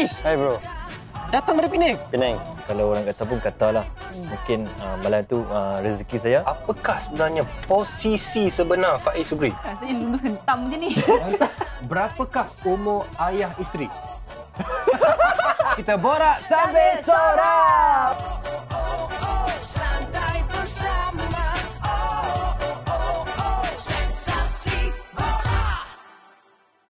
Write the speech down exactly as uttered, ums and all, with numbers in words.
Faiz. Hai bro. Datang dari Penang. Penang. Kalau orang kata pun katalah. Mungkin uh, malam tu uh, rezeki saya. Apakah sebenarnya posisi sebenar Faiz Subri? Rasanya lulus hentam je ni. Berapakah umur ayah isteri? Kita borak sambil sorak.